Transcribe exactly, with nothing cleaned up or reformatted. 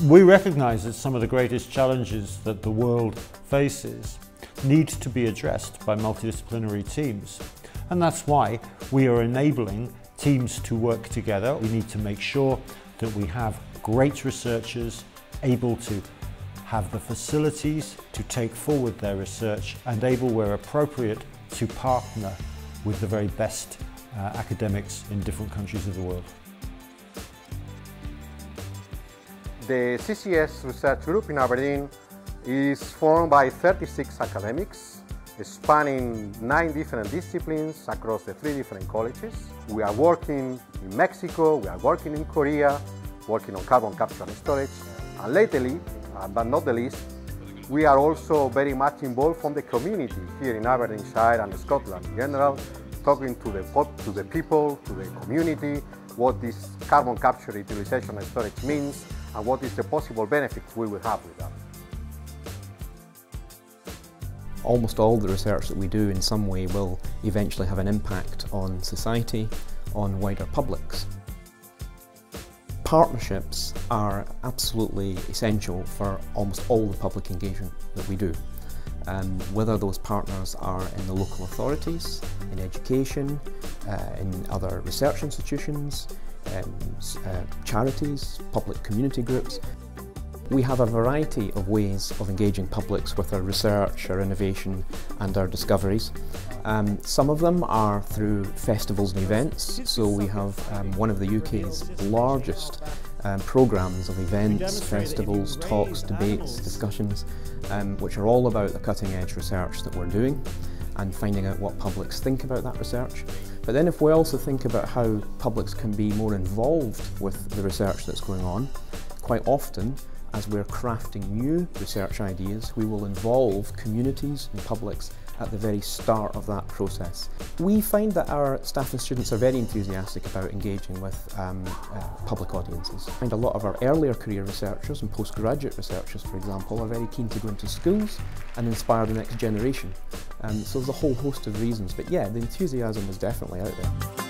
We recognise that some of the greatest challenges that the world faces need to be addressed by multidisciplinary teams, and that's why we are enabling teams to work together. We need to make sure that we have great researchers able to have the facilities to take forward their research and able, where appropriate, to partner with the very best uh, academics in different countries of the world. The C C S Research Group in Aberdeen is formed by thirty-six academics spanning nine different disciplines across the three different colleges. We are working in Mexico, we are working in Korea, working on carbon capture and storage, and lately, uh, but not the least, we are also very much involved from the community here in Aberdeenshire and Scotland in general, talking to the, to the people, to the community, what this carbon capture, utilization and storage means, and what is the possible benefits we will have with that. Almost all the research that we do in some way will eventually have an impact on society, on wider publics. Partnerships are absolutely essential for almost all the public engagement that we do. Um, whether those partners are in the local authorities, in education, uh, in other research institutions, um, uh, charities, public community groups. We have a variety of ways of engaging publics with our research, our innovation and our discoveries. Um, some of them are through festivals and events, so we have um, one of the U K's largest um, programmes of events, festivals, talks, debates, discussions, um, which are all about the cutting edge research that we're doing and finding out what publics think about that research. But then if we also think about how publics can be more involved with the research that's going on, quite often as we're crafting new research ideas, we will involve communities and publics at the very start of that process. We find that our staff and students are very enthusiastic about engaging with um, uh, public audiences. I find a lot of our earlier career researchers and postgraduate researchers, for example, are very keen to go into schools and inspire the next generation. Um, so there's a whole host of reasons, but yeah, the enthusiasm is definitely out there.